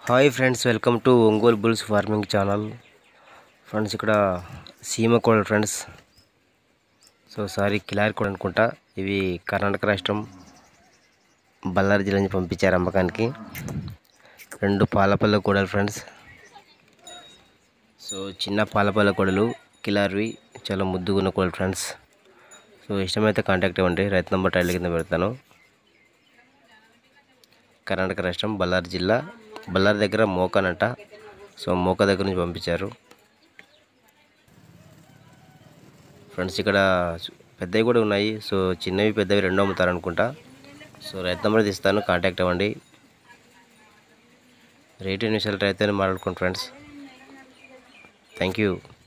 Hi friends, welcome to Ongole bulls farming channel. Friends, ఇక్కడ సీమ కోడలు ఫ్రెండ్స్. సారీ, కిలారి కోడ అనుకుంటా. ఇవి కర్ణాటక రాష్ట్రం బళ్ళారి జిల్లా నుంచి పంపించారు అమ్మకానికి. 2 పాలపల్ల కోడలు ఫ్రెండ్స్. చిన్న పాలపల్ల కోడలు కిలారివి, చాలా ముద్దుగున్న కోడలు ఫ్రెండ్స్. ఇష్టమైతే కాంటాక్ట్ అవ్వండి. రైతు నంబర్ టైటిల్ కింద పెడతాను. కర్ణాటక రాష్ట్రం బళ్ళారి జిల్లా, బళ్ళారి దగ్గర మోకానంట. మోక దగ్గర నుంచి పంపించారు ఫ్రెండ్స్. ఇక్కడ పెద్దవి కూడా ఉన్నాయి. చిన్నవి పెద్దవి 2 అమ్ముతారు అనుకుంటా. రైతు నెంబర్ ఇస్తాను, కాంటాక్ట్ అవ్వండి. రేట్ ఎన్ని విషయాలు రైతుని మాట్లాడుకోండి ఫ్రెండ్స్. Thank you.